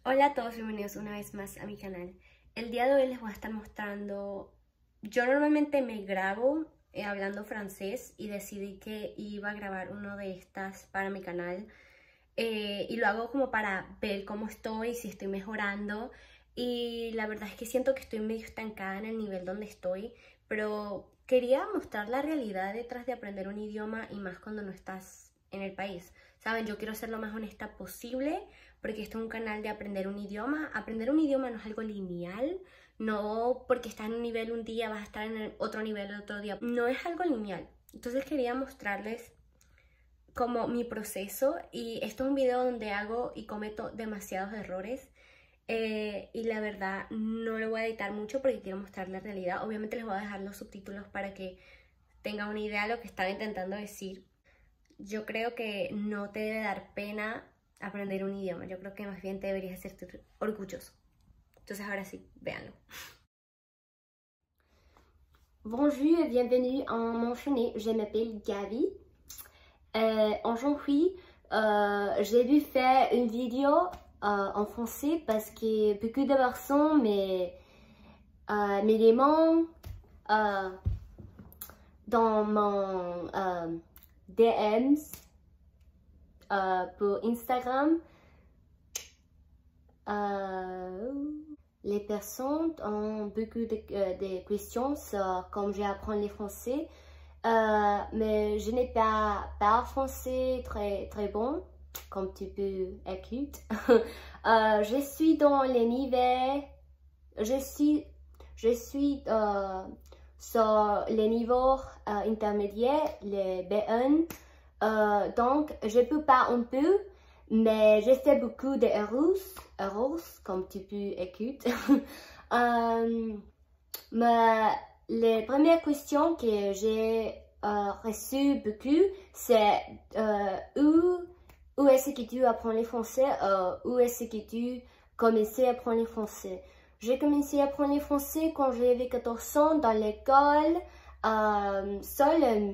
Hola a todos, bienvenidos una vez más a mi canal. El día de hoy les voy a estar mostrando, yo normalmente me grabo hablando francés y decidí que iba a grabar uno de estas para mi canal y lo hago como para ver cómo estoy, si estoy mejorando, y la verdad es que siento que estoy medio estancada en el nivel donde estoy, pero quería mostrar la realidad detrás de aprender un idioma y más cuando no estás en el país. Saben, yo quiero ser lo más honesta posible porque este es un canal de aprender un idioma. Aprender un idioma no es algo lineal, no porque estás en un nivel un día vas a estar en el otro nivel el otro día, no es algo lineal. Entonces quería mostrarles como mi proceso, y esto es un video donde hago y cometo demasiados errores y la verdad no lo voy a editar mucho porque quiero mostrar la realidad. Obviamente les voy a dejar los subtítulos para que tengan una idea de lo que están intentando decir. Yo creo que no te debe dar pena aprender un idioma, yo creo que más bien te deberías sentir orgulloso. Entonces ahora sí, véanlo. Bonjour et bienvenue en mon chaîne, je m'appelle Gaby. Aujourd'hui, j'ai dû faire une vidéo en français parce que beaucoup de personnes me demandent dans mon DMs pour Instagram. Les personnes ont beaucoup de questions sur comment j'apprends le français, mais je n'ai pas français très bon, comme tu peux écouter. Je suis dans les niveaux, je suis sur les niveaux intermédiaires, les B1, donc je peux pas un peu. Mais j'ai fait beaucoup d'erreurs, comme tu peux écouter. Mais les premières questions que j'ai reçues beaucoup, c'est où est-ce que tu apprends le français, où est-ce que tu commençais à apprendre le français. J'ai commencé à apprendre le français quand j'avais 14 ans dans l'école, seule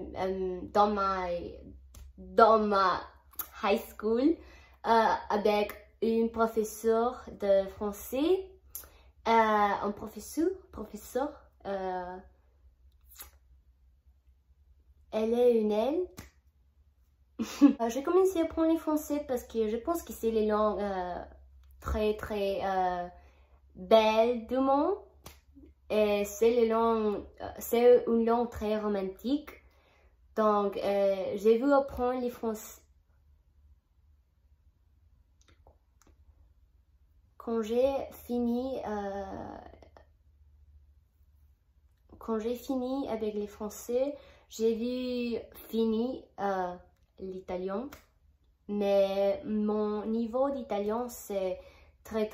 dans ma high school. Avec une professeure de français, un professeur, elle est une elle. J'ai commencé à apprendre le français parce que je pense que c'est les langues très belles du monde, et c'est une langue très romantique, donc j'ai voulu apprendre le français. Quand j'ai fini avec les français, j'ai vu fini l'italien, mais mon niveau d'italien c'est très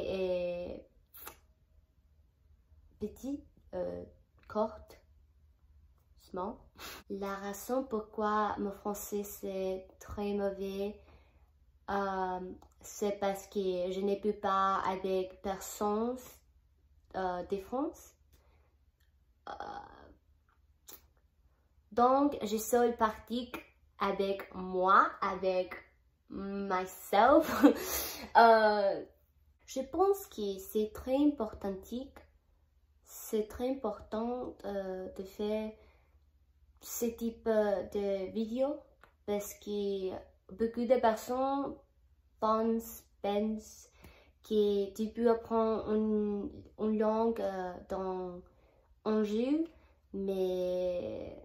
petit, court, small. La raison pourquoi mon français c'est très mauvais, c'est parce que je ne peux pas avec personne de France. Donc, je seule pratique avec moi, avec myself. Je pense que c'est très important de faire ce type de vidéo parce que beaucoup de personnes pensent que tu peux apprendre une langue dans un jeu, mais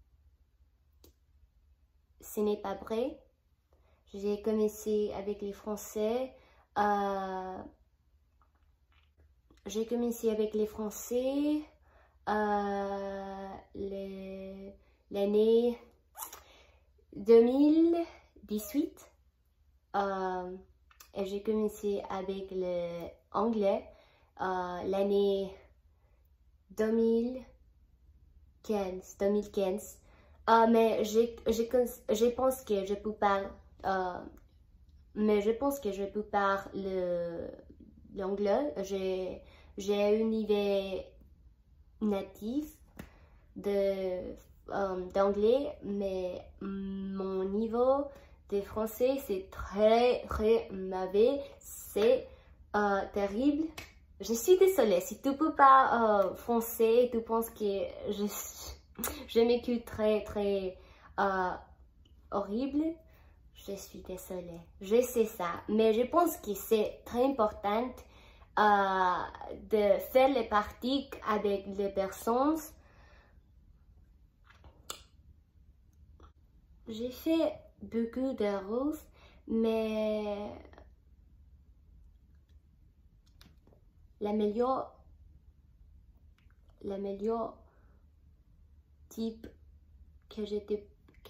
ce n'est pas vrai. J'ai commencé avec les français. L'année 2018. Et j'ai commencé avec l'anglais l'année 2015. Mais je pense que je peux parler l'anglais. J'ai un niveau natif d'anglais, mais mon niveau de français c'est très mauvais. C'est terrible. Je suis désolée, si tu peux pas français et tu penses que je m'écoute très horrible, je suis désolée. Je sais ça, mais je pense que c'est très important de faire les pratiques avec les personnes. J'ai fait beaucoup d'erreurs, mais la meilleure type que j'étais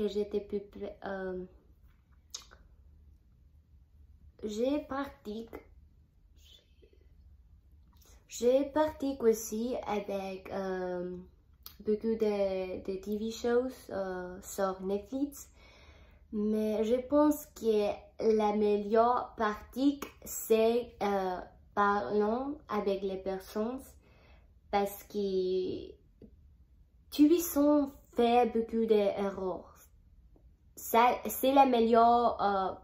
j'ai pratique aussi avec beaucoup de TV shows sur Netflix, mais je pense que la meilleure pratique c'est parler avec les personnes, parce que tu sens faire beaucoup d'erreurs. Ça, c'est la meilleure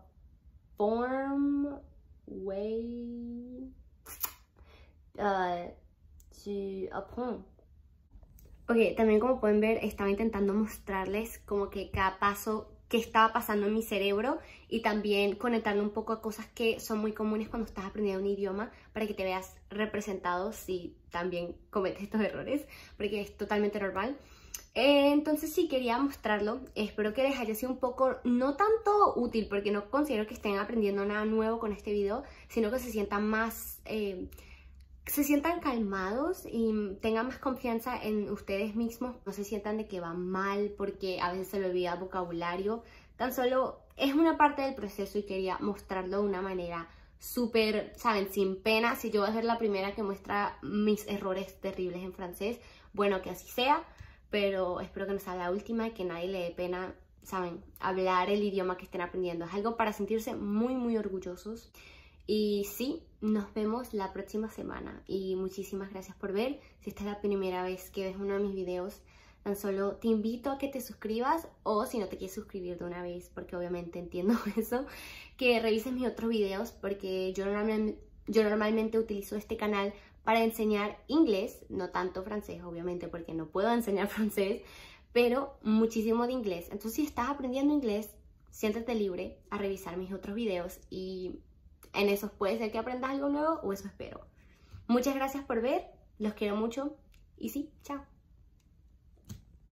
tu apprends. Ok, también como pueden ver, estaba intentando mostrarles como que cada paso que estaba pasando en mi cerebro y también conectarlo un poco a cosas que son muy comunes cuando estás aprendiendo un idioma, para que te veas representado si también cometes estos errores, porque es totalmente normal. Entonces sí, quería mostrarlo. Espero que les haya sido un poco, no tanto útil, porque no considero que estén aprendiendo nada nuevo con este video, sino que se sientan más... se sientan calmados y tengan más confianza en ustedes mismos. No se sientan de que van mal porque a veces se le olvida vocabulario. Tan solo es una parte del proceso y quería mostrarlo de una manera súper, ¿saben? Sin pena. Si yo voy a ser la primera que muestra mis errores terribles en francés, bueno, que así sea. Pero espero que no sea la última y que nadie le dé pena, ¿saben? Hablar el idioma que estén aprendiendo. Es algo para sentirse muy orgullosos. Y sí, nos vemos la próxima semana y muchísimas gracias por ver. Si esta es la primera vez que ves uno de mis videos, tan solo te invito a que te suscribas, o si no te quieres suscribir de una vez, porque obviamente entiendo eso, que revises mis otros videos, porque yo normalmente utilizo este canal para enseñar inglés, no tanto francés obviamente porque no puedo enseñar francés, pero muchísimo de inglés. Entonces si estás aprendiendo inglés, siéntete libre a revisar mis otros videos y en esos puede ser que aprendas algo nuevo, o eso espero. Muchas gracias por ver, los quiero mucho y sí, chao.